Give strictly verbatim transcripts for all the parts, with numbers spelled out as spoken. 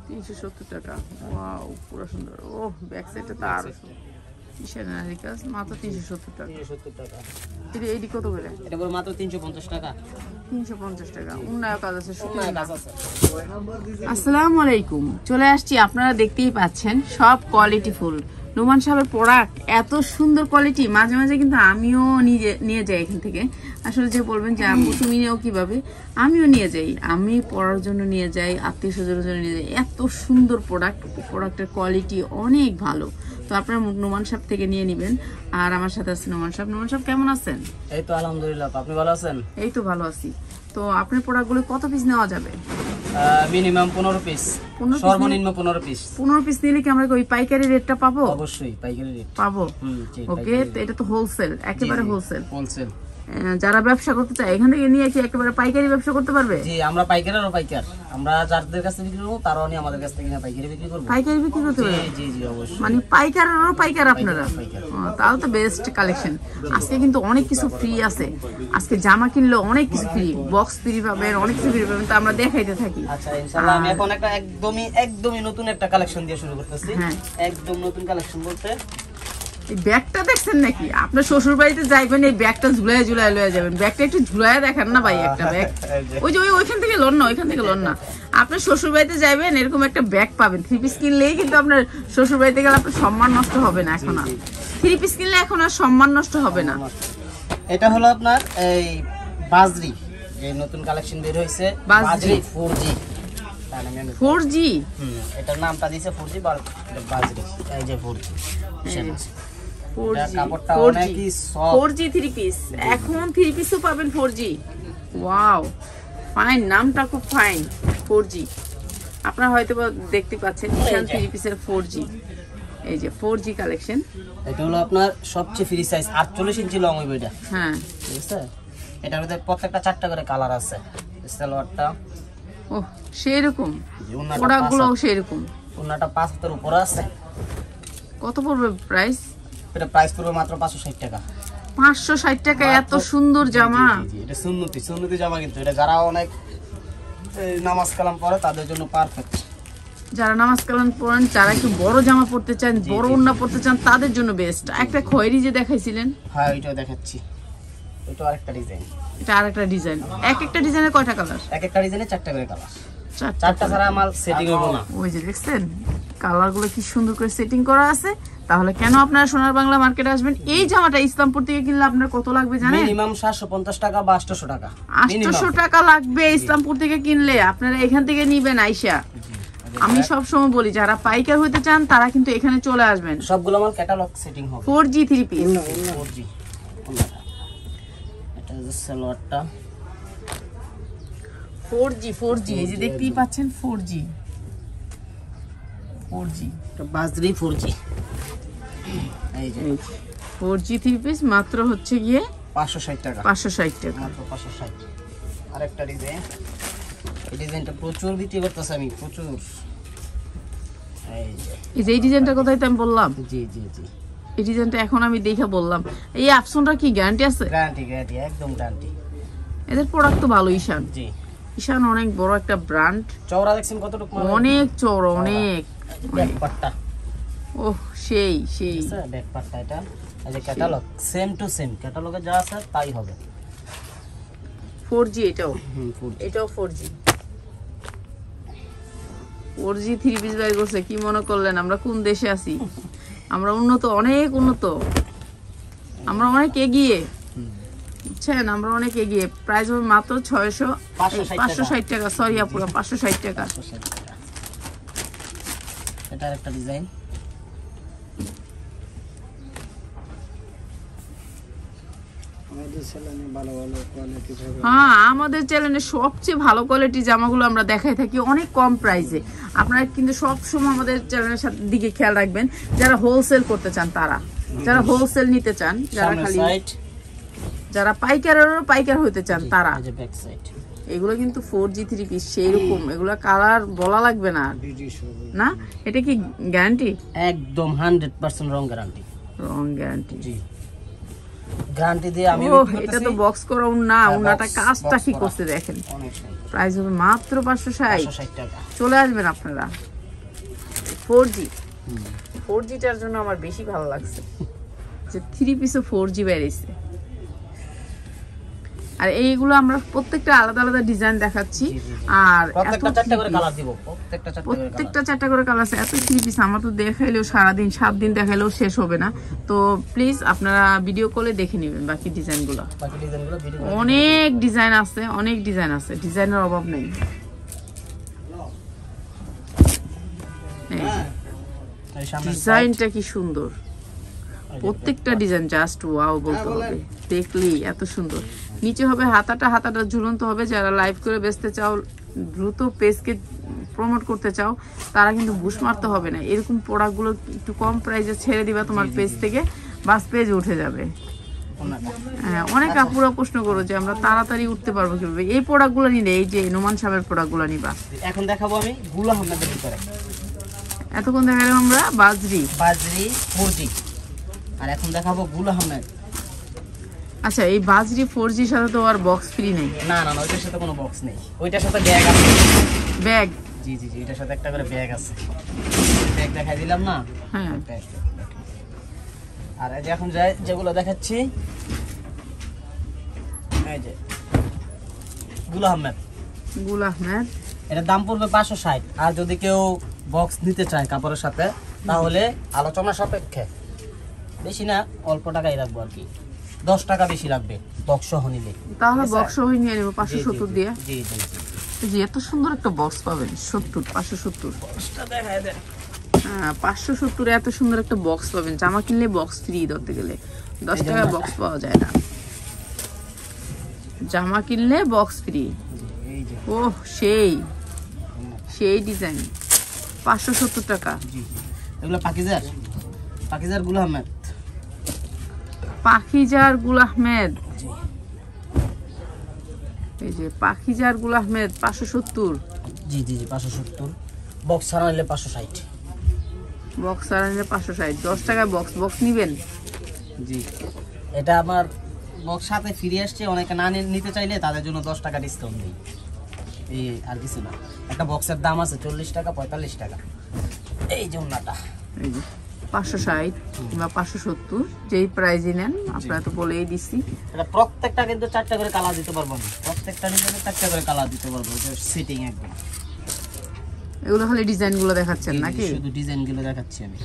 তিনশো সত্তর টাকা। ওয়াও, পুরো সুন্দর। ও ব্যাক সাইডটা তো আরো মিশনারি কাজ, মাত্র তিনশো সত্তর টাকা। তিনশো সত্তর টাকা। এটা এইটি কত করে? এটা পুরো মাত্র তিনশো পঞ্চাশ টাকা। তিনশো পঞ্চাশ টাকা। উন্নয়ন কাজ আছে, উন্নয়ন কাজ আছে। আসসালামু আলাইকুম, চলে আসছি। আপনারা দেখতেই পাচ্ছেন সব কোয়ালিটি ফুল নোমান সাহেবের প্রোডাক্ট, এত সুন্দর কোয়ালিটি। মাঝে মাঝে কিন্তু আমিও নিজে নিয়ে যাই এখান থেকে। আসলে যে বলবেন যে আপু তুমি নিয়েও কিভাবে, আমিও নিয়ে যাই। আমি পড়ার জন্য নিয়ে যাই, আত্মীয় স্বজনের জন্য নিয়ে যাই। এত সুন্দর প্রোডাক্ট, প্রোডাক্টের কোয়ালিটি অনেক ভালো। তো আপনারা নোমান সাহেব থেকে নিয়ে নেবেন। আর আমার সাথে আছে নোমান সাহেব। নোমান সাহেব কেমন আছেন? এই তো আলহামদুলিল্লাহ, আপনি ভালো আছেন? এই তো ভালো আছি। তো আপনার প্রোডাক্টগুলো কত পিস নেওয়া যাবে? মিনিমাম পনেরো পিস, সর্বনিম্ন পনেরো পিস। পনেরো পিস নিলে কি আমরা ওই পাইকারি রেটটা পাবো? অবশ্যই পাইকারি রেট পাবো। ওকে, তো এটা তো হোলসেল, একেবারে হোলসেল। হোলসেল যারা ব্যবসা করতে চায় এখান থেকে নিয়ে কি একেবারে পাইকারি ব্যবসা করতে পারবে? জি, আমরা পাইকারিরও পাইকার। আমরা যাদের কাছে বিক্রি করব তারাও নিয়ে আমাদের কাছ থেকে পাইকারি বিক্রি করব। পাইকারি বিক্রি করতে পারবে? জি জি অবশ্যই। মানে পাইকারেরও পাইকার আপনারা? তাহলে তো বেস্ট কালেকশন। আজকে কিন্তু অনেক কিছু ফ্রি আছে। আজকে জামা কিনলে অনেক কিছু ফ্রি, বক্স ফ্রি পাবেন, অনেক কিছু ফ্রি পাবেন। তো আমরা দেখাইতে থাকি। আচ্ছা ইনশাআল্লাহ আমি এখন একটা একদমই একদমই নতুন একটা কালেকশন দিয়ে শুরু করতেছি। হ্যাঁ, একদম নতুন কালেকশন বলতে এই ব্যাগটা দেখছেন নাকি? আপনার শ্বশুর বাড়িতে যাইবেন, এই ব্যাগটা ঝুলায় ঝুলায় লয়ে যাবেন। ব্যাগটা একটু ঝুলায় দেখান না ভাই, একটা ব্যাগ। ওই যে ওই ওইখান থেকে লোন না, ওইখান থেকে লোন না। আপনার শ্বশুর বাড়িতে যাইবেন, এরকম একটা ব্যাগ পাবেন। থ্রি পিস কিনলেই কিন্তু আপনার শ্বশুর বাড়িতে গেলে আপনার সম্মান নষ্ট হবে না। এখন আর থ্রি পিস কিনলে এখন আর সম্মান নষ্ট হবে না। এটা হলো আপনার এই বাজরি, এই নতুন কালেকশন বের হইছে, বাজরি ফোর জি। ফোর জি? হুম, এটার নামটা দিয়েছে ফোর জি বাজরি। এই যে ফোর জি, কাপড়টা অনেকই soft. Four G three piece, এখন থ্রি পিসও পাবেন ফোর জি। ওয়াও, ফাইন, নামটা খুব ফাইন, ফোর জি। আপনারা হয়তো দেখতে পাচ্ছেন ঈশান থ্রি পিসের ফোর জি। এই যে ফোর জি কালেকশন। এটা হলো আপনার সবচেয়ে ফ্রি সাইজ, আটচল্লিশ ইঞ্চি লং হইবে এটা। হ্যাঁ, ঠিক আছে। এটার মধ্যে প্রত্যেকটা চারটা করে কালার আছে। সালোয়ারটা ও সেরকম, প্রোডাক্টগুলো সেরকম। ওন্নাটা পাঁচ হাতের উপরে আছে। কত পড়বে প্রাইস? এটা প্রাইস পড়বে মাত্র পাঁচশো ষাট টাকা। পাঁচশো ষাট টাকা এত সুন্দর জামা? এটা সুন্নতি সুন্নতি জামা, কিন্তু এটা যারা অনেক নামাজ কালাম পড়ে তাদের জন্য পারফেক্ট। যারা নামাজ কালাম পড়েন, যারা একটু বড় জামা পড়তে চান, বড় ওড়না পড়তে চান, তাদের জন্য বেস্ট। একটা খয়েরি যে দেখাইছিলেন, হ্যাঁ ওইটাও দেখাচ্ছি। এটা আরেকটা ডিজাইন, এটা আরেকটা ডিজাইন। এক একটা ডিজাইনের কয়টা কালার? এক একটা ডিজাইনে চারটা করে কালার। চারটা ছাড়া মাল সেটিং হবে না। ওই যে দেখছেন কালারগুলো কি সুন্দর করে সেটিং করা আছে। তাহলে কেন আপনারা সোনার বাংলা মার্কেটে আসবেন? এই জামাটা ইসলামপুর থেকে কিনলে আপনার কত লাগবে জানেন? মিনিমাম সাতশো পঞ্চাশ টাকা বা আটশো টাকা। আটশো টাকা লাগবে ইসলামপুর থেকে কিনলে। আপনারা এখান থেকে নিবেন আইসা। আমি সব সময় বলি যারা পাইকার হতে চান তারা কিন্তু এখানে চলে আসবেন। সবগুলো মাল ক্যাটালগ সেটিং হবে। Four G three piece, four G. এটা হচ্ছে সালোয়ারটা ফোর জি। ফোর জি এই যে দেখতেই পাচ্ছেন, ফোর জি ফোর জি এটা বাজরি ফোর জি। এই যে ফোর জি থ্রি পিস মাত্র হচ্ছে গিয়ে পাঁচশো ষাট টাকা। পাঁচশো ষাট টাকা মাত্র পাঁচশো ষাট। আরেকটা ডিজাইন, এই ডিজাইনটা প্রচুর বিক্রি করতেছে আমি, প্রচুর। এই যে এই যে এই ডিজাইনটা কোথায় আমি বললাম? জি জি জি, এই ডিজাইনটা এখন আমি দেখে বললাম। এই অপশনটা কি গ্যারান্টি আছে? গ্যারান্টি গ্যারান্টি একদম গ্যারান্টি। এদের প্রোডাক্ট তো ভালো। ঈশান, জি ঈশান অনেক বড় একটা ব্র্যান্ড। চওড়া দেখছেন কতটুকু? অনেক চওড়া, অনেক। ব্যাক পাটটা ওহ সেই সেই ব্যাক পাটটা। এটা এই যে ক্যাটালগ সেম টু সেম, ক্যাটালগে যা আছে তাই হবে। ফোর জি এটাও? হুম, ফোর জি। এটাও four G. Four G three piece buy করছে, কি মনে করলেন আমরা কোন দেশে আছি? আমরা উন্নত, অনেক উন্নত, আমরা অনেক এগিয়ে, বুঝছেন? আমরা অনেক এগিয়ে। প্রাইস হবে মাত্র ছয়শো পাঁচশো ষাট টাকা। সরি আপুরা, পাঁচশো ষাট টাকা। এটা একটা ডিজাইন, হ্যাঁ আমাদের চ্যানেলে সবচেয়ে ভালো কোয়ালিটি জামাগুলো আমরা দেখাই থাকি অনেক কম প্রাইসে। আপনারা কিন্তু সবসময় আমাদের চ্যানেলের সাথে দিকে খেয়াল রাখবেন। যারা হোলসেল করতে চান তারা, যারা হোলসেল নিতে চান, যারা খালি যারা পাইকারেরও পাইকার হতে চান তারা। এগুলো কিন্তু ফোর জি থ্রি পিস সেই রকম, এগুলো কালার বলা লাগবে না। না এটা কি গ্যারান্টি? একদম হান্ড্রেড পার্সেন্ট রং গ্যারান্টি। রং গ্যারান্টি? জি গ্যারান্টি দিয়ে আমি বিক্রি করতেছি। এটা তো বক্স করা উন্না, উন্নাটা কাজটা কি করতে দেখেন। প্রাইস হবে মাত্র পাঁচশো ষাট টাকা। চলে আসবেন আপনারা। ফোর জি ফোর জিটার জন্য আমার বেশি ভালো লাগছে যে থ্রি পিসও ফোর জি বেরিয়েছে। আর এইগুলো আমরা প্রত্যেকটা আলাদা আলাদা ডিজাইন দেখাচ্ছি, আর প্রত্যেকটা চারটা করে কালার দিব, প্রত্যেকটা চারটা করে কালার, প্রত্যেকটা চারটা করে কালার আছে। এত থ্রি পিস আমার তো দেখাইলেও সারাদিন সাত দিন দেখাইলেও শেষ হবে না। তো প্লিজ আপনারা ভিডিও কলে দেখে নেবেন বাকি ডিজাইনগুলো। বাকি ডিজাইনগুলো ভিডিও অনেক ডিজাইন আছে, অনেক ডিজাইন আছে, ডিজাইনের অভাব নেই। এই সামনে ডিজাইনটা কি সুন্দর, প্রত্যেকটা ডিজাইন জাস্ট ওয়াও বলতে হবে, দেখলেই এত সুন্দর। নিচে হবে হাতাটা, হাতাটা ঝুলন্ত হবে। যারা লাইভ করে বেচতে চাও, দ্রুত পেজকে প্রমোট করতে চাও, তারা কিন্তু বুশ মারতে হবে না। এরকম প্রোডাক্টগুলো একটু কম প্রাইসে ছেড়ে দিবা তোমার পেজ থেকে, বাস পেজ উঠে যাবে। হ্যাঁ, অনেক আপুরা প্রশ্ন করো যে আমরা তাড়াতাড়ি উঠতে পারবো কিভাবে। এই প্রোডাক্টগুলো নিলে, এই যে নোমান সাহেবের প্রোডাক্টগুলো নিবা। এখন দেখাবো আমি গুলা আহমেদের ভিতরে। এতক্ষণ দেখালাম আমরা বাজরি বাজরি ফোর জি, আর এখন দেখাবো গুলা আহমেদ। আচ্ছা, এই বাজরি ফোর জির সাথে তো আর বক্স ফ্রি নেই? না না না, ওইটার সাথে কোনো বক্স নেই, ওইটার সাথে ব্যাগ আছে। ব্যাগ? জি জি জি, এটার সাথে একটা করে ব্যাগ আছে। ব্যাগ দেখাই দিলাম না? হ্যাঁ। আর এই যে এখন যাই যেগুলো দেখাচ্ছি, এই যে গুল আহমেদ। গুল আহমেদ, এটার দাম পড়বে পাঁচশো ষাট। আর যদি কেউ বক্স নিতে চায় কাপড়ের সাথে, তাহলে আলোচনা সাপেক্ষে, বেশি না অল্প টাকাই রাখবো আর কি, দশ টাকা বেশি লাগবে বক্স সহ নিলে। তাহলে বক্স সহ নিয়ে নেবো পাঁচশো সত্তর দিয়ে। জি জি জি, যে এত সুন্দর একটা বক্স পাবেন, সত্তর পাঁচশো সত্তর হ্যাঁ পাঁচশো সত্তরে এত সুন্দর একটা বক্স পাবেন। জামা কিনলে বক্স ফ্রি ধরতে গেলে, দশ টাকা বক্স পাওয়া যায় না। জামা কিনলে বক্স ফ্রি। ও সেই সেই ডিজাইন, পাঁচশো সত্তর টাকা। এগুলো পাকিজার, পাকিজার গুল আহমেদ। পাখিজার গুল আহমেদ, এই যে পাখিজার গুল আহমেদ পাঁচশো সত্তর। জি জি জি, পাঁচশো সত্তর। বক্স ছাড়া নিলে পাঁচশো ষাট। বক্স ছাড়া নিলে পাঁচশো ষাট। দশ টাকায় বক্স বক্স নিবেন? জি, এটা আমার বক্স সাথে ফিরে আসছে। অনেকে না নিতে চাইলে তাদের জন্য দশ টাকা ডিসকাউন্ট দিই, এই আর কিছু না। একটা বক্সের দাম আছে চল্লিশ টাকা পঁয়তাল্লিশ টাকা। এই যে ওন্নাটা, এই যে পাঁচশো ষাট কিংবা পাঁচশো সত্তর, যেই প্রাইজে নেন আপনারা তো বলেই দিচ্ছি। এটা প্রত্যেকটা কিন্তু চারটা করে কালার দিতে পারবো আমি, প্রত্যেকটা ডিজাইনে চারটা করে কালার দিতে পারবো। এটা সিটিং একদম। এগুলো খালি ডিজাইনগুলো দেখাচ্ছেন নাকি? শুধু ডিজাইনগুলো দেখাচ্ছি আমি।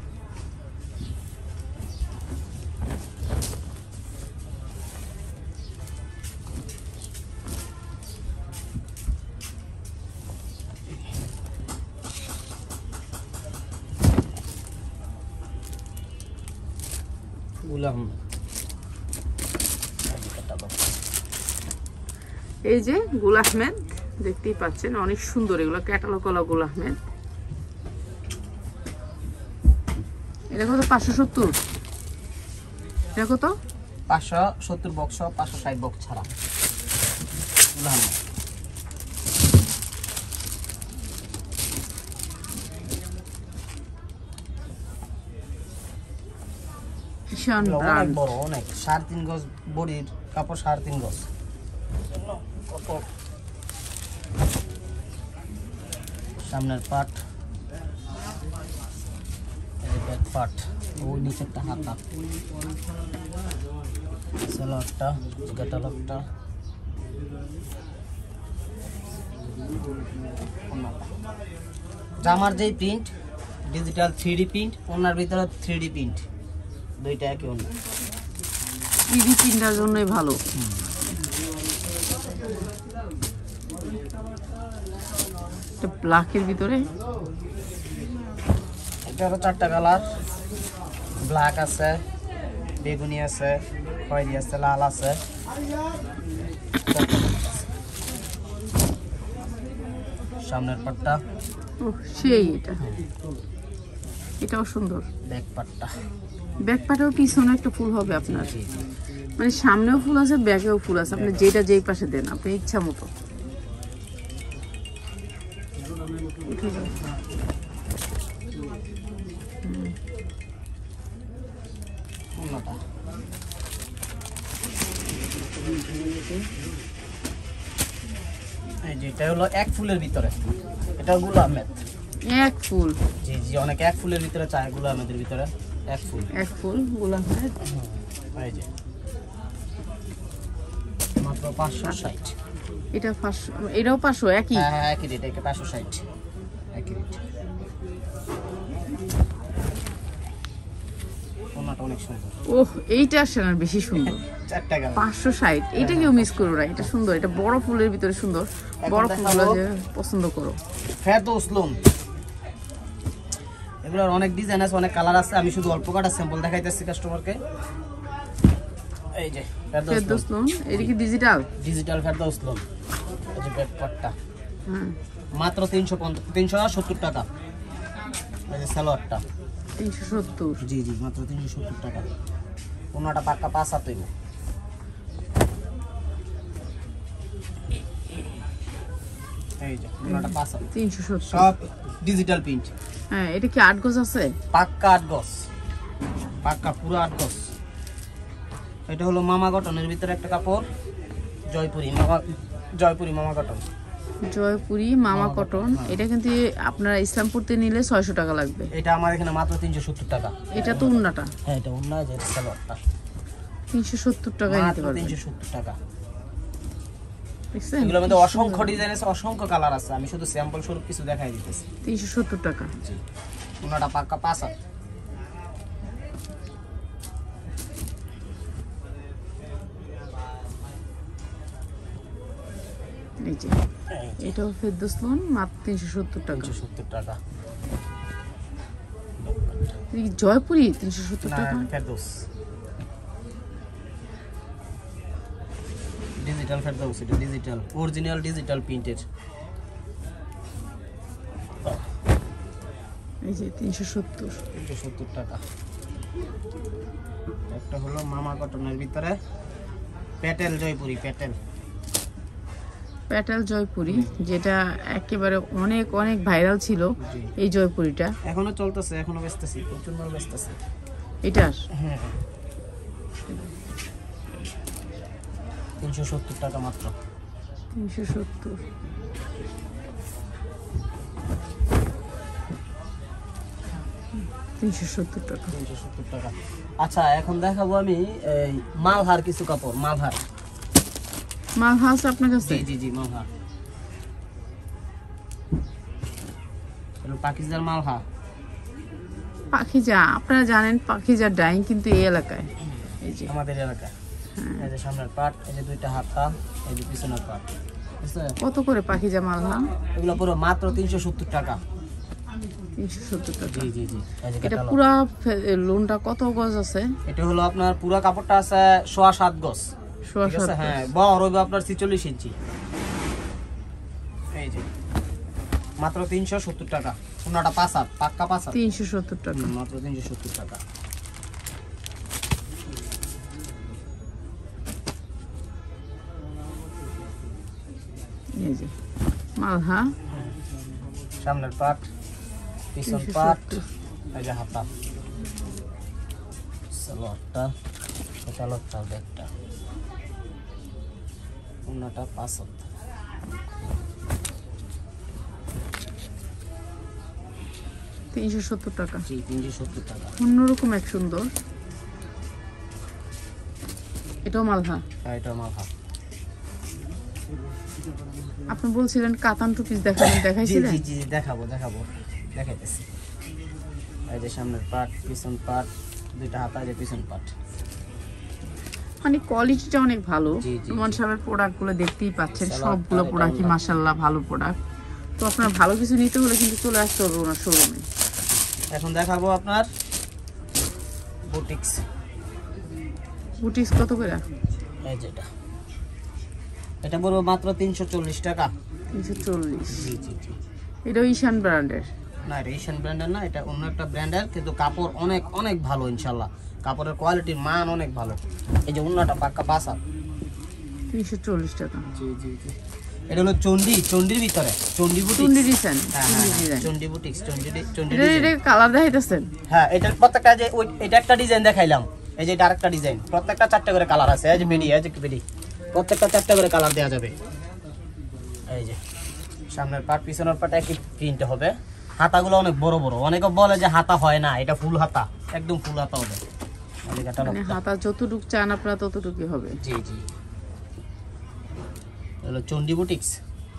এই যে গুল আহমেদ দেখতেই পাচ্ছেন, অনেক সুন্দর। এগুলো ক্যাটালগ করা গুল আহমেদ। এটা কত? পাঁচশো সত্তর। এটা কত? পাঁচশো সত্তর বক্স, পাঁচশো ষাট বক্স ছাড়া। গুল আহমেদ অনেক বড়, অনেক সাড়ে তিন গজ বডির কাপড়, সাড়ে তিন গজ। সামনের পাট, ব্যাক পাট, ওই নিচেরটা হাতা, সালোয়ারটা, ক্যাটালগটা, জামার যেই print digital three D print, ওনার ভিতরে থ্রি ডি প্রিন্ট, দুইটা একই ওনা। থ্রি ডি প্রিন্টার জন্যই ভালো। এটা ব্ল্যাকের ভিতরে, এটারও চারটা কালার, ব্ল্যাক আছে, বেগুনি আছে, খয়েরি আছে, লাল আছে। সামনের পাটটা ও সেই, এটা এটাও সুন্দর। ব্যাক পাটটা, ব্যাক পাটেও পিছনে একটা ফুল হবে আপনার, মানে সামনেও ফুল আছে, ব্যাকেও ফুল আছে। আপনি যেটা যেই পাশে দেন, আপনি ইচ্ছা মতো। যেটা হলো এক ফুলের ভিতরে, এটা গুল আহমেদ। এক ফুল। জি জি, অনেক এক ফুলের ভিতরে চায় এগুলো আমাদের ভিতরে এক ফুল। এক ফুল গোলাপ হয়। এই যে মাত্র পাঁচশো ষাট। এটা পাঁচশো, এটাও পাঁচশো একই? হ্যাঁ হ্যাঁ একই রেট, এটা পাঁচশো ষাট একই রেট। ওনাটা অনেক সুন্দর। ওহ, এইটা সেনার বেশি সুন্দর। চার টাকা পাঁচশো ষাট, এটা কেউ মিস করো না, এটা সুন্দর, এটা বড় ফুলের ভিতরে সুন্দর। বড় ফুলগুলো যে পছন্দ করো। ফেরদৌস লোন, এগুলোর অনেক ডিজাইন আছে, অনেক কালার আছে। আমি শুধু অল্প কাটা স্যাম্পল দেখাইতেছি কাস্টমারকে। এই যে ফেরদৌস লোন, এটা কি ডিজিটাল? Digital Ferdous loan. এই যে ব্যাক পার্টটা হ্যাঁ, মাত্র তিনশো তিনশো সত্তর টাকা। এই যে সালোয়ারটা তিনশো সত্তর। জি জি, মাত্র তিনশো সত্তর টাকা। ওনাটা পাক্কা পাঁচ হাত হইব। এই যে ওনাটা পাঁচ হাত, তিনশো সত্তর। সব ডিজিটাল প্রিন্ট। হ্যাঁ, এটা কি আট গজ আছে? পাক্কা আট গজ, পাক্কা পুরো আট গজ। এটা হলো মামা কটনের ভিতরে একটা কাপড়, জয়পুরি মামা, জয়পুরি মামা কটন। জয়পুরি মামা কটন। এটা কিন্তু আপনারা ইসলামপুরতে নিলে ছয়শো টাকা লাগবে। এটা আমার এখানে মাত্র তিনশো সত্তর টাকা। এটা তো উন্নাটা। হ্যাঁ, এটা উন্না, যে সালোয়ারটা তিনশো সত্তর টাকায় নিতে মাত্র পারবেন। তিনশো সত্তর টাকা। দেখছেন? এগুলোর মধ্যে অসংখ্য ডিজাইন আছে, অসংখ্য কালার আছে। আমি শুধু স্যাম্পল স্বরূপ কিছু দেখাই দিতেছি। তিনশো সত্তর টাকা। উন্নাটা পাক্কা পাঁচ হাত। এই যে এটাও ফেরদৌস লোন, মাত্র তিনশো সত্তর টাকা। তিনশো সত্তর টাকা। এই জয়পুরি তিনশো সত্তর না, টাকা। ফেরদৌস ডিজিটাল ফেরদৌস, এটা ডিজিটাল, অরিজিনাল ডিজিটাল প্রিন্টের। এই যে তিনশো সত্তর। তিনশো সত্তর টাকা। একটা হলো মামা কটনের ভিতরে প্যাটেল জয়পুরি, প্যাটেল প্যাটেল জয়পুরি, যেটা একেবারে অনেক অনেক ভাইরাল ছিল জি। এই জয়পুরিটা এখনো চলতেছে, এখনো বেচতেছি, প্রচুর মাল বেচতেছি। এটার হ্যাঁ, তিনশো সত্তর টাকা মাত্র। তিনশো সত্তর। তিনশো সত্তর টাকা। তিনশো সত্তর টাকা। আচ্ছা, এখন দেখাবো আমি এই মালহার কিছু কাপড়। মালহার, মালহা আছে আপনার কাছে? জি জি জি, মালহার। হলো পাকিস্তান মালহা। পাখিজা, আপনারা জানেন পাখিজার ডাইং কিন্তু এই এলাকায়। এই যে আমাদের এলাকায় এই যে সামনের পাট, এই যে দুইটা হাতা, এই যে পিছনের পাট। বুঝছো? কত করে পাখিজা মালহা? এগুলো পুরো মাত্র তিনশো সত্তর টাকা। তিনশো সত্তর টাকা। জি জি জি, এই যে এটা ক্যাটালগ। পুরা লোনটা কত গজ আছে? এটা হলো আপনার পুরো কাপড়টা আছে সোয়া সাত গজ। সোয়া ঠিক আছে? সাত হ্যাঁ, গজ। বড় হবে আপনার ছিচল্লিশ ইঞ্চি। এই যে মাত্র তিনশো সত্তর টাকা। ওনাটা পাঁচ হাত, পাক্কা পাঁচ হাত। তিনশো সত্তর টাকা। হুম, মাত্র তিনশো সত্তর টাকা। এই যে মালহা সামনের পাট, পিছন তিনশো পাট, সত্তর। এই যে হাতা, সালোয়ারটা, সালোয়ারটা ব্যাগটা, ওনাটা পাঁচ হাত। তিনশো সত্তর টাকা। জি, তিনশো সত্তর টাকা। অন্যরকম এক সুন্দর। এটাও মালহা। হ্যাঁ, এটা মালহা। আপনি বলছিলেন কাতান টু পিস দেখাবেন, জি দেখাইছিলেন? জি জি, দেখাবো দেখাবো, দেখাইতেছি। এই যে সামনের পাট, পিছন পাট, দুইটা হাতা, এই যে পিছন পাট। মানে কোয়ালিটিটা অনেক ভালো। জি, জি, রুমান সাহেবের প্রোডাক্টগুলো দেখতেই পাচ্ছেন, সালোয়ারটা সবগুলো এটা প্রোডাক্টই অন্য। মাশাআল্লাহ ভালো প্রোডাক্ট। তো আপনার ভালো কিছু নিতে হলে কিন্তু চলে আসতে হবে ওনার শোরুমে। এখন দেখাবো আপনার বুটিক্স। বুটিক্স কত করে? এই যেটা, এটা বলবো মাত্র তিনশো চল্লিশ টাকা। তিনশো চল্লিশ। জি জি জি। এটাও ঈশান ব্র্যান্ডের। না, এটা এশিয়ান ব্র্যান্ডের না, এটা অন্য একটা ব্র্যান্ডের, কিন্তু কাপড় অনেক অনেক ভালো ইনশাল্লাহ। কাপড়ের কোয়ালিটির মান অনেক ভালো। এই যে অন্যটা পাক্কা পাঁচ হাত। তিনশো চল্লিশ টাকা। জি জি জি। এটা হলো চন্ডি, চন্ডির ভিতরে চন্ডি বুটিক্স। চুন্ডি ডিজাইন। হ্যাঁ হ্যাঁ হ্যাঁ, চন্ডি বুটিক্স, চন্ডি ডি- চন্ডি এটা ডিজাইন। এটা কালার দেখাইতেছেন? হ্যাঁ, এটার প্রত্যেকটা যে ওই এটা একটা ডিজাইন দেখাইলাম, এই যে এটা আরেকটা ডিজাইন, প্রত্যেকটা চারটা করে কালার আছে। এই যে বেডি, এই যে বেডি, প্রত্যেকটা চারটা করে কালার দেওয়া যাবে। এই যে সামনের পাট, পিছনের পাট একই প্রিন্ট হবে। হাতাগুলো অনেক বড় বড়, অনেকে বলে যে হাতা হয় না, এটা ফুল হাতা, একদম ফুল হাতা হবে। মানে হাতা যতটুকু চান আপনারা ততটুকুই হবে। জি জি, হলো চন্ডী বুটিক্স।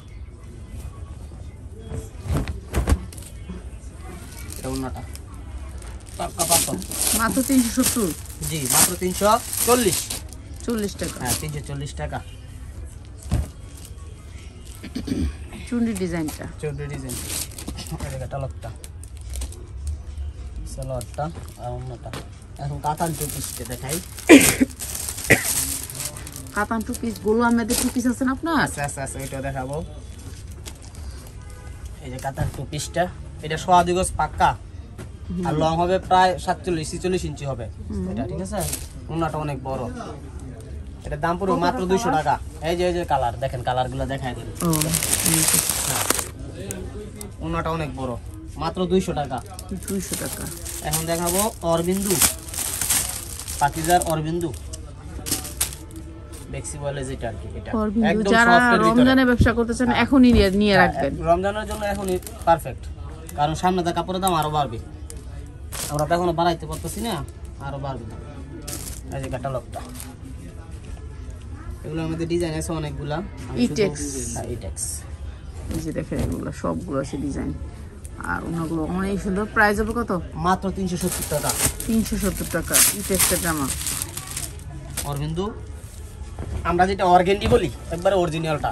এটা ওন্নাটা পাক্কা পাক্কা মাত্র তিনশো সত্তর। জি, মাত্র তিনশো চল্লিশ চল্লিশ টাকা। হ্যাঁ, তিনশো চল্লিশ টাকা। চুন্ডি ডিজাইনটা, চন্ডী ডিজাইন, এটা লকটা সালোয়ারটা আর ওন্নাটা। এখন কাতান টু পিসটা দেখাই। কাতান টু পিস, গোলু আহমেদের টু পিস আছে না আপনার? আচ্ছা আচ্ছা আচ্ছা, এটা দেখাবো। এই যে কাতান টু পিসটা, এটা সোয়া দুই গজ পাক্কা, আর লং হবে প্রায় সাতচল্লিশ ছিচল্লিশ ইঞ্চি হবে এটা, ঠিক আছে। ওন্নাটা অনেক বড়, এটা দাম পুরো মাত্র দুইশো টাকা। এই যে এই যে কালার দেখেন, কালার গুলো দেখাই দিন। ওন্নাটা অনেক বড়, মাত্র দুইশো টাকা। দুইশো টাকা। এখন দেখাবো অরবিন্দু, পাকিজার অরবিন্দু বেক্সি বলে যেটা আর কি, এটা অরবিন্দু একদম যারা সফটের ভিতরে। রমজানে ব্যবসা করতেছেন এখনই নিয়ে নিয়ে রাখবেন। রমজানের জন্য এখনই পারফেক্ট, কারণ সামনে তো কাপড়ের দাম আরো বাড়বে, আমরা তো এখনো বাড়াইতে পারতেছি না, আরো বাড়বে দাম। এই যে ক্যাটালগটা, এগুলো আমাদের ডিজাইন আছে অনেকগুলা। ইটেক্স, ইটেক্স এই যে দেখেন এগুলো সবগুলো আছে ডিজাইন, আর ওনাগুলো অনেক সুন্দর। প্রাইস হবে কত? মাত্র তিনশো সত্তর টাকা। তিনশো সত্তর টাকা ইটেক্সের জামা। অরবিন্দু, আমরা যেটা অর্গেন্ডি বলি, একবারে অরিজিনালটা।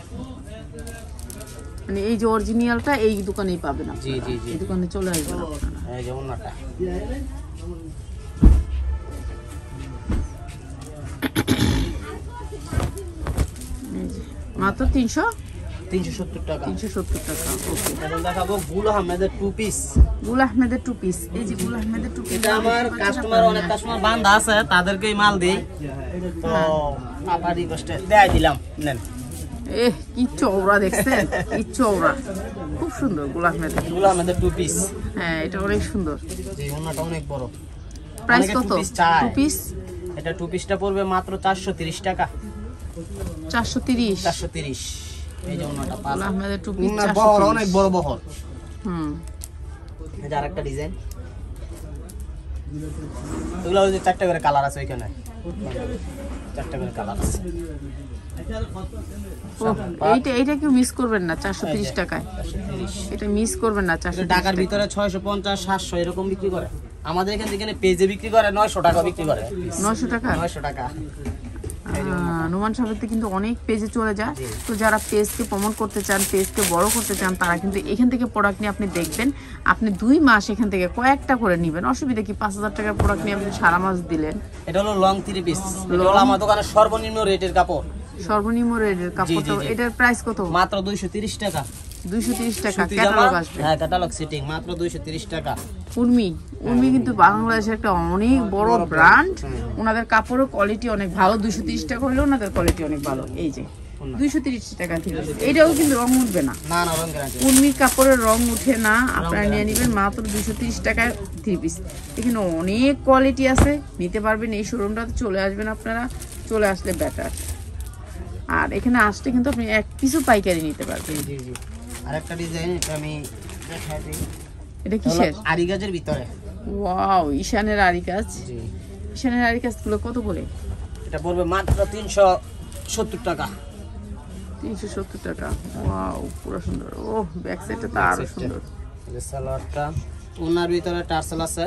মানে এই যে অরিজিনালটা এই দোকানেই পাবেন আপনারা। জি জি জি, এই দোকানে চলে আসবেন আপনারা। এই যে ওন্নাটা, এই যে মাত্র তিনশো তিনশো সত্তর টাকা। তিনশো সত্তর টাকা। ওকে, এখন দেখাবো গুল আহমেদের টু পিস। গুল আহমেদের টু পিস, এই যে গুল আহমেদের টু পিস। এটা আমার কাস্টমার, অনেক কাস্টমার বান্ধা আছে, তাদেরকেই মাল দিই, তো আপনার রিকোয়েস্টে দেয় দিলাম, নেন। এ কি চওড়া দেখছেন, কি চওড়া, খুব সুন্দর গুল আহমেদের। গুল আহমেদের টু পিস, হ্যাঁ এটা অনেক সুন্দর। জি, ওন্নাটা অনেক বড়। প্রাইস অনেকে কত? two piece চায়। টু পিস এটা টু পিসটা পড়বে মাত্র চারশো তিরিশ টাকা। চারশো তিরিশ। চারশো তিরিশ। এই যে ওন্নাটা পাঁচ, গুল আহমেদের টু পিস ওন্নার বহর অনেক বড় বহর। হুম, এই যে আরেকটা ডিজাইন, এগুলো ওই যে চারটা করে কালার আছে ওইখানে, চারটা করে কালার আছে। ও এইটা এইটা কেউ মিস করবেন না চারশো তিরিশ টাকায়, চারশো তিরিশ। এটা মিস করবেন না চারশো। ঢাকার ভিতরে ছয়শো পঞ্চাশ সাতশো এরকম বিক্রি করে, আমাদের এখান থেকে পেজে বিক্রি করে নয়শো টাকা বিক্রি করে। নয়শো টাকা। নয়শো টাকা। নোমান সাহেবতে কিন্তু অনেক পেজে চলে যায়, তো যারা পেজকে প্রমোট করতে চান, পেজকে বড় করতে চান, তারা কিন্তু এখান থেকে প্রোডাক্ট নিয়ে আপনি দেখবেন, আপনি দুই মাস এখান থেকে কয়েকটা করে নেবেন, অসুবিধা কি? পাঁচ হাজার টাকার প্রোডাক্ট নিয়ে আপনি সারা মাস দিলেন। এটা হলো লং থ্রি পিস, এটা হলো আমার দোকানের সর্বনিম্ন রেটের কাপড়। সর্বনিম্ন রেটের কাপড়টা, এটার প্রাইস কত? মাত্র দুইশো তিরিশ টাকা। দুইশো তিরিশ টাকা। সুতি ক্যাটালগ জামা, আসবে। হ্যাঁ ক্যাটালগ সেটিং, মাত্র দুইশো তিরিশ টাকা। উর্মি, উর্মি কিন্তু বাংলাদেশের একটা অনেক বড় ব্র্যান্ড, ওনাদের কাপড়ের কোয়ালিটি অনেক ভালো। দুইশো তিরিশ টাকা হলেও ওনাদের কোয়ালিটি অনেক ভালো। এই যে দুইশো তিরিশ টাকা থেকে এটাও কিন্তু রং উঠবে না, না না রং গ্যারান্টি। উর্মির কাপড়ের রং উঠে না, আপনারা নিয়ে নেবেন মাত্র দুইশো তিরিশ টাকায় থ্রি পিস। এখানে অনেক কোয়ালিটি আছে, নিতে পারবেন। এই শোরুমটাতে চলে আসবেন আপনারা, চলে আসলে বেটার। আর এখানে আসলে কিন্তু আপনি এক পিসও পাইকারি নিতে পারবেন। জি জি, আরেকটা ডিজাইন, এটা আমি দেখাই দিই। এটা কিসের? আরি গাজের ভিতরে। ওয়াও, ঈশানের আরি কাজ। জি, ঈশানের আরি কাজগুলো কত করে? এটা পড়বে মাত্র তিনশো সত্তর টাকা। তিনশো সত্তর টাকা। ওয়াও, পুরো সুন্দর। ও ব্যাক সাইডটা তো আরো সুন্দর। এই যে সালোয়ারটা, ওনার ভিতরে টার্সেল আছে।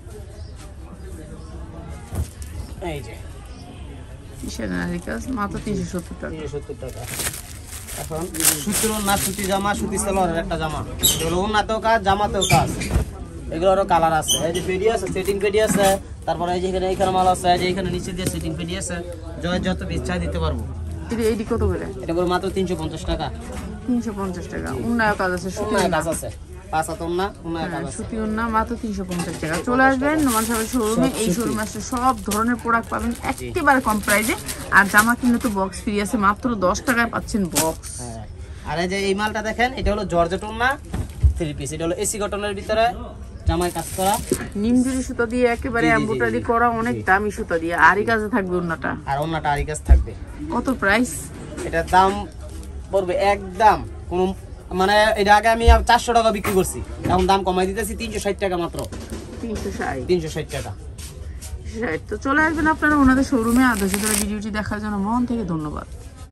এই যে ঈশানের আরি কাজ মাত্র তিনশো সত্তর টাকা। তিনশো সত্তর টাকা। এখন সুতির ওন্না, সুতি জামা, সুতি সালোয়ারের একটা জামা, এগুলো ওন্নাতেও কাজ, জামাতেও কাজ। এগুলোরও কালার আছে। এই যে পেডি আছে, সেটিং পেডি আছে, তারপরে এই যে এখানে এইখানে মাল আছে, এই যে এখানে নিচে দিয়ে সেটিং পেডি আছে, জয় যত ইচ্ছা দিতে পারবো। এটা এইটি কত করে? এটা পড়বে মাত্র তিনশো পঞ্চাশ টাকা। তিনশো পঞ্চাশ টাকা। উন্নয় কাজ আছে, সুতি ওন্নায় উন্না। কাজ আছে, পাঁচ হাত ওন্না, ওন্নায় কাজ আছে। সুতি উন্না মাত্র তিনশো পঞ্চাশ টাকা। চলে আসবেন নোমান সাহেবের শোরুমে। এই শোরুমে আসলে সব ধরনের প্রোডাক্ট পাবেন একেবারে কম প্রাইসে। আর জামা কিনলে তো বক্স ফ্রি আছে, মাত্র দশ টাকায় পাচ্ছেন বক্স। হ্যাঁ, আর এই যে এই মালটা দেখেন, এটা হলো জর্জেট ওন্না থ্রি পিস, এটা হলো এসি কটনের ভিতরে জামায় কাজ করা, নিমজুরি সুতা দিয়ে একেবারে জি, জি, জি, এমব্রয়ডারি করা, অনেক দামি সুতা দিয়ে। আরি কাজে থাকবে উন্নাটা। আর ওন্নাটা আরি কাজ থাকবে। কত প্রাইস? এটার দাম পড়বে একদম কোনো মানে এটা আগে আমি চারশো টাকা বিক্রি করছি, এখন দাম কমাই দিতেছি তিনশো ষাট টাকা মাত্র। তিনশো ষাট তিনশো ষাট টাকা। তো চলে আসবেন আপনারা ওনাদের শোরুমে। আর ভিডিওটি দেখার জন্য মন থেকে ধন্যবাদ।